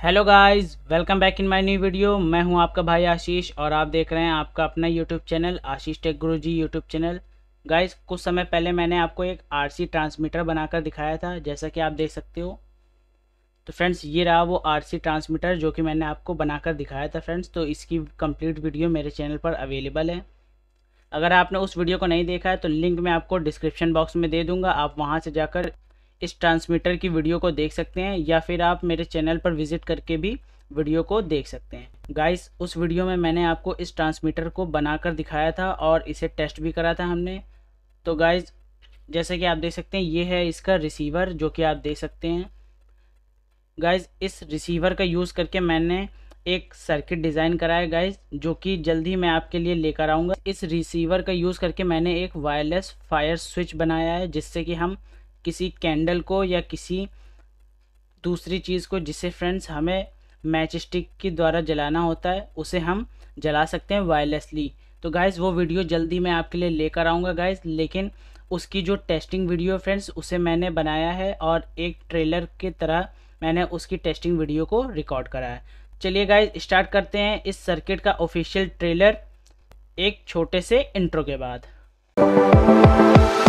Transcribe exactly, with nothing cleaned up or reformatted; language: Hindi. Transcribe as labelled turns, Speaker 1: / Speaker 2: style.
Speaker 1: Hello guys, welcome back in my new video. मैं हूं आपका भाई आशीष और आप देख रहे हैं आपका अपना YouTube channel Ashish tech Guruji YouTube channel. Guys, कुछ समय पहले मैंने आपको एक आरसी ट्रांसमीटर बनाकर दिखाया था, जैसा कि आप देख सकते हो। तो फ्रेंड्स, ये रहा वो आरसी ट्रांसमीटर जो कि मैंने आपको बनाकर दिखाया था फ्रेंड्स। तो इसकी कंप्लीट वीडियो मेरे चैनल पर अवेलेबल है। अगर आपने उस वीडियो को नहीं देखा है तो लिंक मैं आपको डिस्क्रिप्शन बॉक्स में दे दूँगा, आप वहाँ से जाकर इस ट्रांसमीटर की वीडियो को देख सकते हैं, या फिर आप मेरे चैनल पर विजिट करके भी वीडियो को देख सकते हैं। गाइस, उस वीडियो में मैंने आपको इस ट्रांसमीटर को बनाकर दिखाया था और इसे टेस्ट भी करा था हमने। तो गाइस, जैसे कि आप देख सकते हैं, ये है इसका रिसीवर जो कि आप देख सकते हैं। गाइस, इस रिसीवर का यूज़ करके मैंने एक सर्किट डिज़ाइन करा है गाइस, जो कि जल्दी मैं आपके लिए लेकर आऊँगा। इस रिसीवर का यूज़ करके मैंने एक वायरलेस फायर स्विच बनाया है, जिससे कि हम किसी कैंडल को या किसी दूसरी चीज़ को, जिसे फ्रेंड्स हमें मैच स्टिक के द्वारा जलाना होता है, उसे हम जला सकते हैं वायरलेसली। तो गाइस, वो वीडियो जल्दी मैं आपके लिए लेकर आऊँगा गाइस, लेकिन उसकी जो टेस्टिंग वीडियो फ्रेंड्स उसे मैंने बनाया है और एक ट्रेलर की तरह मैंने उसकी टेस्टिंग वीडियो को रिकॉर्ड करा है। चलिए गाइस, स्टार्ट करते हैं इस सर्किट का ऑफिशियल ट्रेलर एक छोटे से इंट्रो के बाद।